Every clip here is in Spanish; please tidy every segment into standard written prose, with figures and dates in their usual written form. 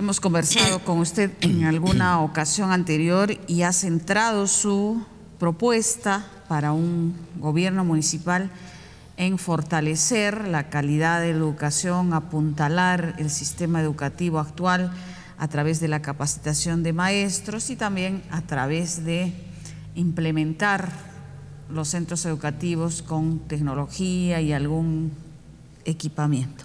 Hemos conversado con usted en alguna ocasión anterior y ha centrado su propuesta para un gobierno municipal en fortalecer la calidad de la educación, apuntalar el sistema educativo actual a través de la capacitación de maestros y también a través de implementar los centros educativos con tecnología y algún equipamiento.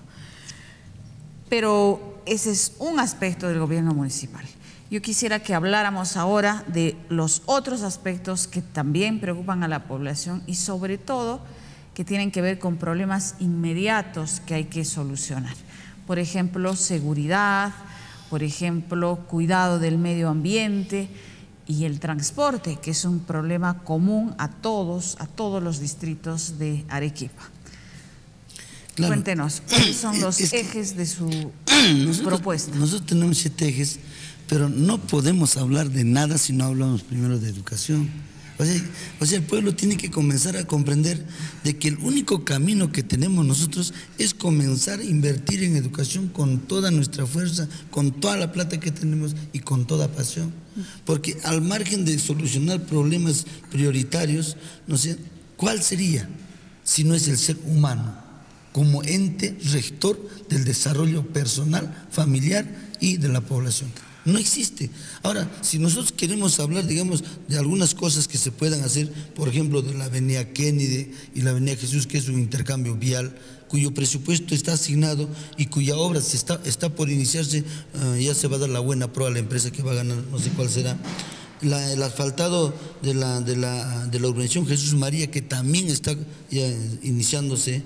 Pero ese es un aspecto del gobierno municipal. Yo quisiera que habláramos ahora de los otros aspectos que también preocupan a la población y sobre todo que tienen que ver con problemas inmediatos que hay que solucionar. Por ejemplo, seguridad, por ejemplo, cuidado del medio ambiente y el transporte, que es un problema común a todos los distritos de Arequipa. Claro. Cuéntenos, ¿cuáles son los ejes de su propuesta? Nosotros tenemos 7 ejes, pero no podemos hablar de nada si no hablamos primero de educación. O sea, el pueblo tiene que comenzar a comprender de que el único camino que tenemos nosotros es comenzar a invertir en educación con toda nuestra fuerza, con toda la plata que tenemos y con toda pasión. Porque al margen de solucionar problemas prioritarios, no sé, ¿cuál sería si no es el ser humano como ente rector del desarrollo personal, familiar y de la población? No existe. Ahora, si nosotros queremos hablar, digamos, de algunas cosas que se puedan hacer, por ejemplo, de la avenida Kennedy y la avenida Jesús, que es un intercambio vial, cuyo presupuesto está asignado y cuya obra está por iniciarse, ya se va a dar la buena prueba a la empresa que va a ganar, no sé cuál será. El asfaltado de la urbanización Jesús María, que también está ya iniciándose,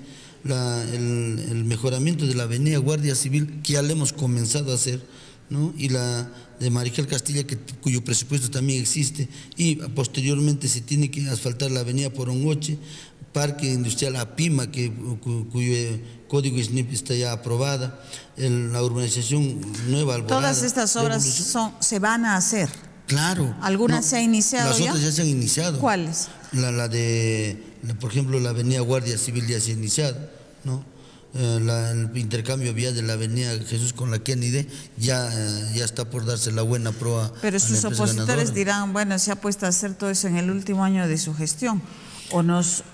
el mejoramiento de la avenida Guardia Civil, que ya le hemos comenzado a hacer, ¿no? Y la de Mariscal Castilla, cuyo presupuesto también existe, y posteriormente se tiene que asfaltar la avenida Porongoche, Parque Industrial Apima, cuyo código SNIP está ya aprobada, la urbanización Nueva Alborada. Todas estas obras se van a hacer. Claro. ¿Algunas se ha iniciado ya? Las otras ya se han iniciado. ¿Cuáles? Por ejemplo, la avenida Guardia Civil ya se ha iniciado, ¿no? El intercambio vial de la avenida Jesús con la Kennedy ya está por darse la buena prueba. Pero sus opositores dirán, bueno, se ha puesto a hacer todo eso en el último año de su gestión. ¿O nos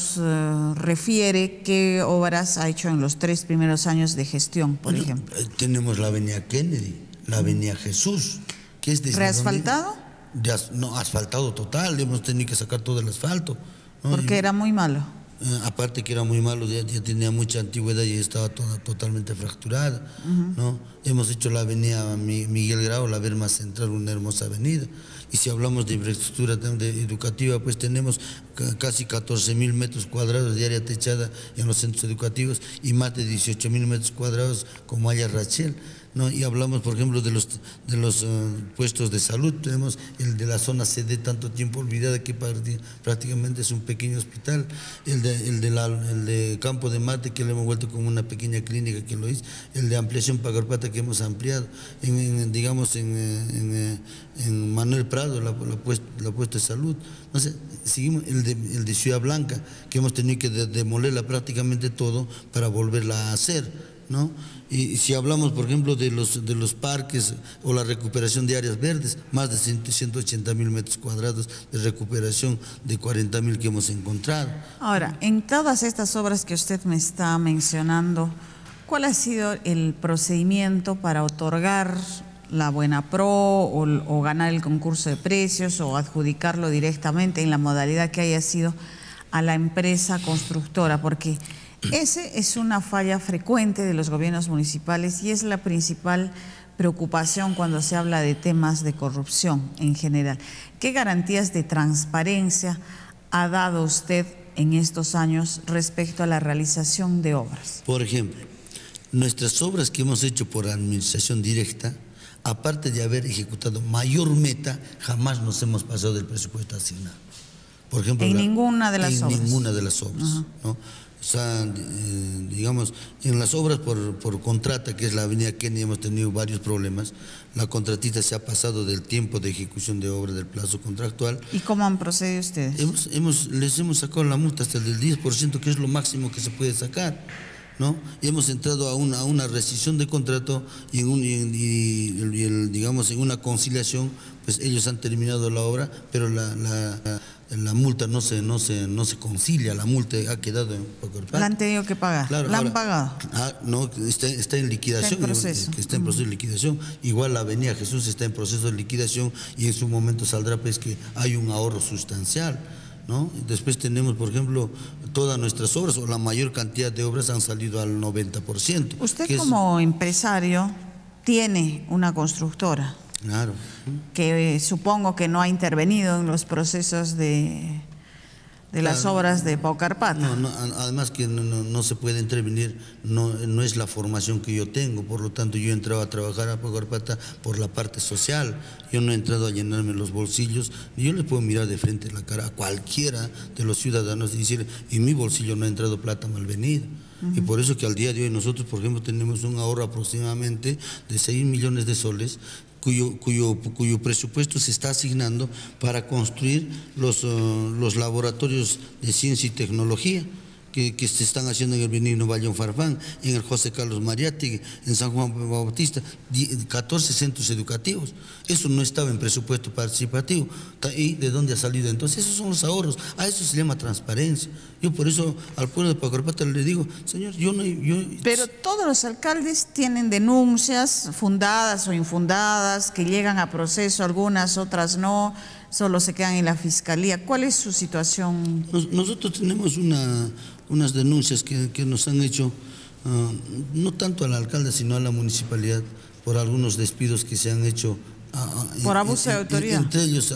refiere qué obras ha hecho en los 3 primeros años de gestión, por ejemplo? Tenemos la avenida Kennedy, la avenida Jesús, que es de ¿reasfaltado? No, asfaltado total, hemos tenido que sacar todo el asfalto, ¿no? Porque era muy malo. Aparte que era muy malo, ya tenía mucha antigüedad y estaba totalmente fracturada, ¿no? Hemos hecho la avenida Miguel Grau, la Berma Central, una hermosa avenida. Y si hablamos de infraestructura educativa, pues tenemos casi 14.000 metros cuadrados de área techada en los centros educativos y más de 18.000 metros cuadrados como haya Rachel, ¿no? Y hablamos, por ejemplo, de los puestos de salud. Tenemos el de la zona CD, tanto tiempo olvidada, que prácticamente es un pequeño hospital. El de Campo de Mate, que lo hemos vuelto como una pequeña clínica que lo hizo. El de ampliación Pagarpata, que hemos ampliado. Digamos, en Manuel Prado, la puesta de salud. No sé, seguimos el de Ciudad Blanca, que hemos tenido que demolerla prácticamente todo para volverla a hacer, ¿no? Y si hablamos, por ejemplo, de los parques o la recuperación de áreas verdes, más de 180.000 metros cuadrados de recuperación de 40.000 que hemos encontrado. Ahora, en todas estas obras que usted me está mencionando, ¿cuál ha sido el procedimiento para otorgar la buena pro o ganar el concurso de precios o adjudicarlo directamente en la modalidad que haya sido a la empresa constructora? Porque ese es una falla frecuente de los gobiernos municipales y es la principal preocupación cuando se habla de temas de corrupción en general. ¿Qué garantías de transparencia ha dado usted en estos años respecto a la realización de obras? Por ejemplo, nuestras obras que hemos hecho por administración directa, aparte de haber ejecutado mayor meta, jamás nos hemos pasado del presupuesto asignado. Por ejemplo, en ninguna de las obras. En ninguna de las obras, ¿no? O sea, digamos, en las obras por contrata, que es la avenida Kennedy, hemos tenido varios problemas. La contratista se ha pasado del tiempo de ejecución de obra, del plazo contractual. ¿Y cómo han procedido ustedes? Les hemos sacado la multa hasta el del 10%, que es lo máximo que se puede sacar, ¿no? Y hemos entrado a una rescisión de contrato y, digamos, en una conciliación, pues ellos han terminado la obra, pero la multa no se concilia, la multa ha quedado en Pacorpata. La han tenido que pagar, claro, la han pagado. No, está en liquidación, está en proceso. Está en proceso de liquidación. Igual la Avenida Jesús está en proceso de liquidación y en su momento saldrá pues que hay un ahorro sustancial, ¿no? Después tenemos, por ejemplo, todas nuestras obras o la mayor cantidad de obras han salido al 90%. Usted como empresario tiene una constructora. Claro. Que supongo que no ha intervenido en los procesos de las obras de Paucarpata. No, además que no se puede intervenir, no es la formación que yo tengo, por lo tanto yo he entrado a trabajar a Paucarpata por la parte social, yo no he entrado a llenarme los bolsillos, yo le puedo mirar de frente la cara a cualquiera de los ciudadanos y decirle, en mi bolsillo no ha entrado plata malvenida. Y por eso que al día de hoy nosotros, por ejemplo, tenemos un ahorro aproximadamente de 6 millones de soles, cuyo presupuesto se está asignando para construir los laboratorios de ciencia y tecnología que se están haciendo en el Benigno Vallón Farfán, en el José Carlos Mariátegui, en San Juan Bautista, 14 centros educativos. Eso no estaba en presupuesto participativo. ¿Y de dónde ha salido? Entonces esos son los ahorros. A eso se llama transparencia. Yo por eso al pueblo de Paucarpata le digo, señor, Pero todos los alcaldes tienen denuncias fundadas o infundadas que llegan a proceso, algunas, otras no, solo se quedan en la fiscalía. ¿Cuál es su situación? Nosotros tenemos unas denuncias que nos han hecho, no tanto al alcalde, sino a la municipalidad, por algunos despidos que se han hecho. Por abuso de autoridad. Entre ellos,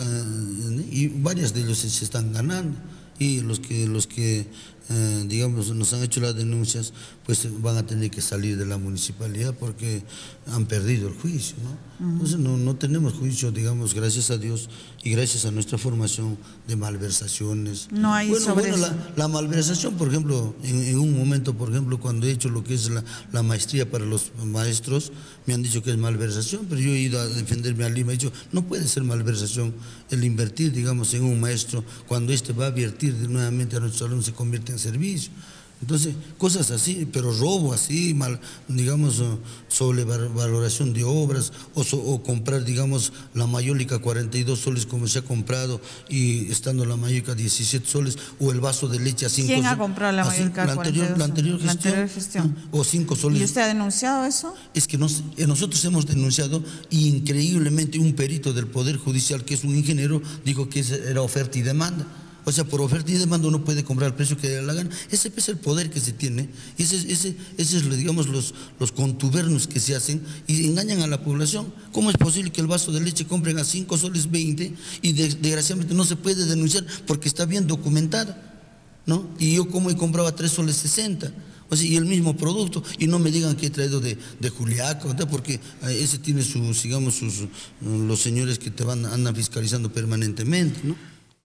y varias de ellos se están ganando. Y los que digamos, nos han hecho las denuncias, pues van a tener que salir de la municipalidad porque han perdido el juicio, ¿no? Entonces no tenemos juicio, digamos, gracias a Dios y gracias a nuestra formación de malversaciones. No hay la malversación, por ejemplo, en un momento, por ejemplo, cuando he hecho lo que es la maestría para los maestros, me han dicho que es malversación, pero yo he ido a defenderme a Lima y he dicho, no puede ser malversación el invertir, digamos, en un maestro cuando éste va a vertir nuevamente a nuestros alumnos, se convierte en servicio. Entonces, cosas así, pero robo así, digamos, sobrevaloración de obras o comprar, digamos, la mayólica 42 soles como se ha comprado y estando la mayólica 17 soles o el vaso de leche a 5 soles. ¿Quién ha comprado la mayólica 42? La anterior gestión. O 5 soles. ¿Y usted ha denunciado eso? Es que nosotros hemos denunciado y increíblemente un perito del Poder Judicial, que es un ingeniero, dijo que era oferta y demanda. O sea, por oferta y demanda uno puede comprar al precio que le dé la gana. Ese es el poder que se tiene. Y ese es, digamos, los contubernos que se hacen y engañan a la población. ¿Cómo es posible que el vaso de leche compren a 5 soles 20 y desgraciadamente no se puede denunciar porque está bien documentada, ¿no? Y yo como he comprado a 3 soles 60. O sea, y el mismo producto, y no me digan que he traído de Juliaca, ¿verdad? Porque ese tiene sus, digamos, los señores que andan fiscalizando permanentemente, ¿no?